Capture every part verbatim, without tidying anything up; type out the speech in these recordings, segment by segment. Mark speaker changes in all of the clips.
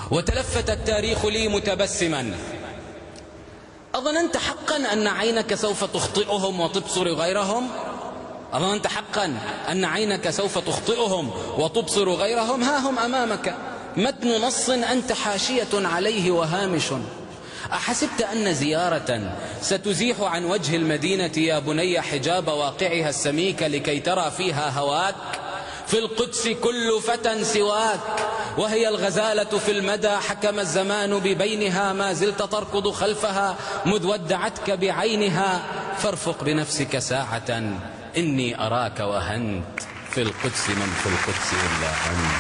Speaker 1: وتلفت التاريخ لي متبسما: أظننت حقا أن عينك سوف تخطئهم وتبصر غيرهم؟ أظننت حقا أن عينك سوف تخطئهم وتبصر غيرهم؟ ها هم أمامك، متن نص أنت حاشية عليه وهامش. أحسبت أن زيارة ستزيح عن وجه المدينة يا بني حجاب واقعها السميك لكي ترى فيها هواك؟ في القدس كل فتى سواك، وهي الغزالة في المدى حكم الزمان ببينها، ما زلت تركض خلفها مذ ودعتك بعينها. فارفق بنفسك ساعة إني أراك وهنت، في القدس من في القدس إلا أنت.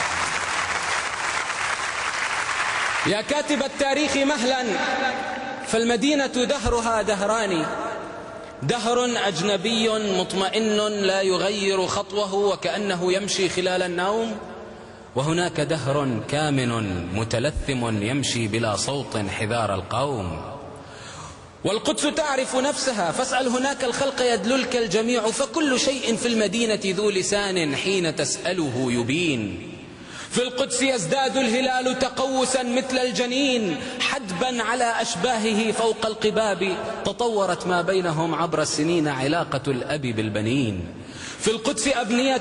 Speaker 1: يا كاتب التاريخ مهلا، فالمدينة دهرها دهران: دهر أجنبي مطمئن لا يغير خطوه وكأنه يمشي خلال النوم، وهناك دهر كامن متلثم يمشي بلا صوت حذار القوم. والقدس تعرف نفسها، فاسأل هناك الخلق يدللك الجميع، فكل شيء في المدينة ذو لسان حين تسأله يبين. في القدس يزداد الهلال تقوسا مثل الجنين، حدبا على أشباهه فوق القباب، تطورت ما بينهم عبر السنين علاقة الأب بالبنين. في القدس أبنية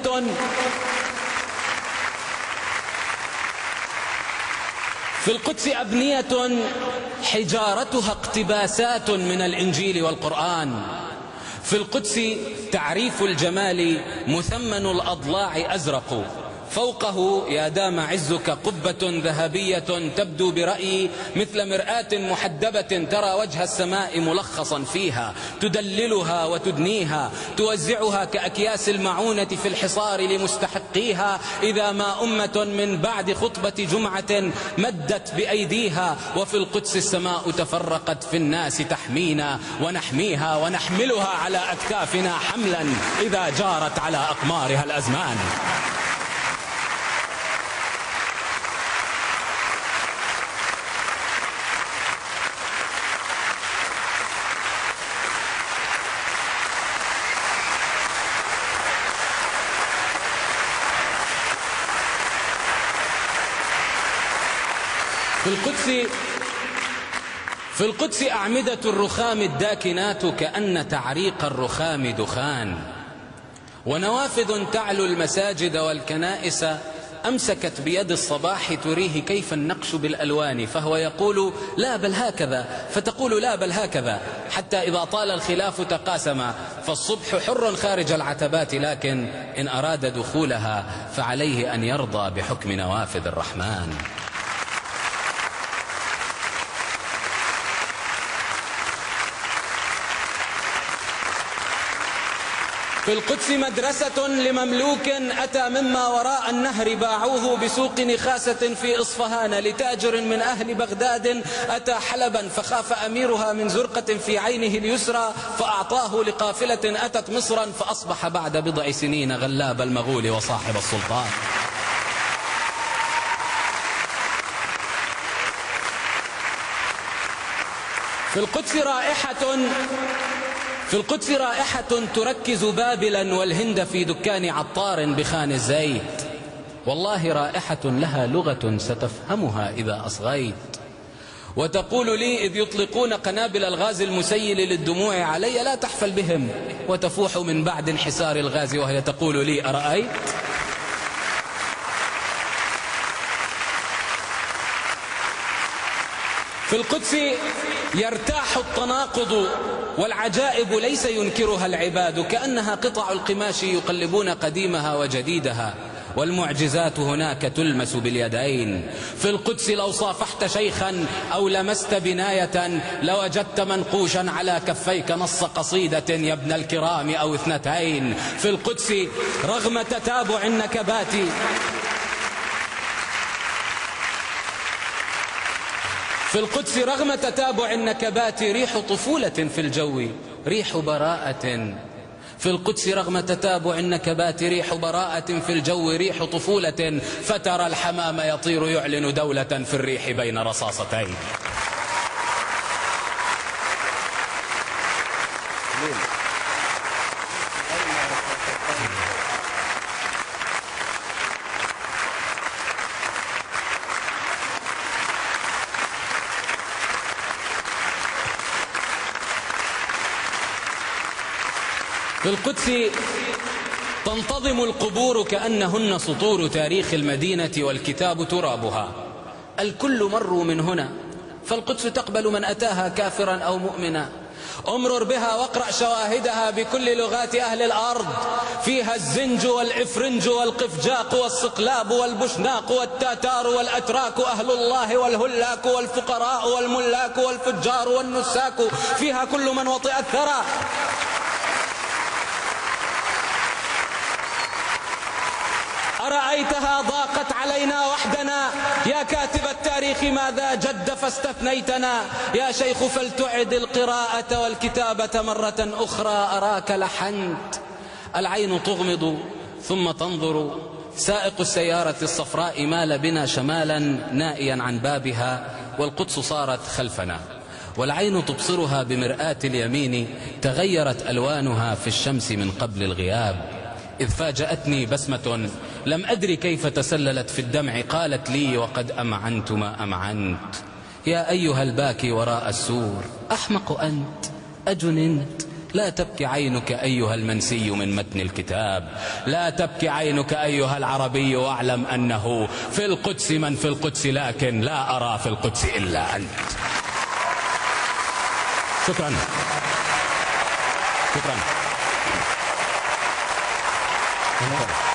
Speaker 1: في القدس أبنية حجارتها اقتباسات من الإنجيل والقرآن. في القدس تعريف الجمال مثمن الأضلاع أزرق، فوقه يا دام عزك قبة ذهبية تبدو برأيي مثل مرآة محدبة، ترى وجه السماء ملخصا فيها، تدللها وتدنيها، توزعها كأكياس المعونة في الحصار لمستحقيها، إذا ما أمة من بعد خطبة جمعة مدت بأيديها. وفي القدس السماء تفرقت في الناس تحمينا ونحميها ونحملها على أكتافنا حملا إذا جارت على أقمارها الأزمان. في القدس في القدس أعمدة الرخام الداكنات كأن تعريق الرخام دخان، ونوافذ تعلو المساجد والكنائس أمسكت بيد الصباح تريه كيف النقش بالألوان، فهو يقول لا بل هكذا، فتقول لا بل هكذا، حتى إذا طال الخلاف تقاسم. فالصبح حر خارج العتبات، لكن إن أراد دخولها فعليه أن يرضى بحكم نوافذ الرحمن. في القدس مدرسة لمملوك أتى مما وراء النهر، باعوه بسوق نخاسة في إصفهان، لتاجر من أهل بغداد أتى حلبا، فخاف أميرها من زرقة في عينه اليسرى فأعطاه لقافلة أتت مصرا، فأصبح بعد بضع سنين غلاب المغول وصاحب السلطان. في القدس رائحة في القدس رائحة تركز بابلا والهند في دكان عطار بخان الزيت، والله رائحة لها لغة ستفهمها إذا أصغيت. وتقول لي إذ يطلقون قنابل الغاز المسيل للدموع علي لا تحفل بهم، وتفوح من بعد انحسار الغاز وهي تقول لي أرأيت؟ في القدس يرتاح التناقض والعجائب ليس ينكرها العباد، كأنها قطع القماش يقلبون قديمها وجديدها، والمعجزات هناك تلمس باليدين. في القدس لو صافحت شيخا أو لمست بناية لوجدت منقوشا على كفيك نص قصيدة يا ابن الكرام أو اثنتين. في القدس رغم تتابع النكبات في القدس رغم تتابع النكبات ريح طفولة في الجو، ريح براءة. في القدس رغم تتابع النكبات ريح براءة في الجو، ريح طفولة، فترى الحمام يطير يعلن دولة في الريح بين رصاصتين. في القدس تنتظم القبور كأنهن سطور تاريخ المدينة والكتاب ترابها. الكل مروا من هنا، فالقدس تقبل من أتاها كافرا أو مؤمنا. امرر بها واقرأ شواهدها بكل لغات أهل الأرض، فيها الزنج والإفرنج والقفجاق والصقلاب والبشناق والتاتار والأتراك أهل الله والهلاك والفقراء والملاك والفجار والنساك، فيها كل من وطئ الثرى. أرأيتها ضاقت علينا وحدنا، يا كاتب التاريخ ماذا جد فاستثنيتنا؟ يا شيخ فلتعد القراءة والكتابة مرة أخرى، أراك لحنت. العين تغمض ثم تنظر، سائق السيارة الصفراء مال بنا شمالا نائيا عن بابها، والقدس صارت خلفنا، والعين تبصرها بمرآة اليمين، تغيرت ألوانها في الشمس من قبل الغياب. إذ فاجأتني بسمة لم أدري كيف تسللت في الدمع، قالت لي وقد أمعنت ما أمعنت: يا أيها الباكي وراء السور، أحمق أنت أجننت؟ لا تبكي عينك أيها المنسي من متن الكتاب، لا تبكي عينك أيها العربي، واعلم أنه في القدس من في القدس، لكن لا أرى في القدس إلا أنت. شكرا شكرا.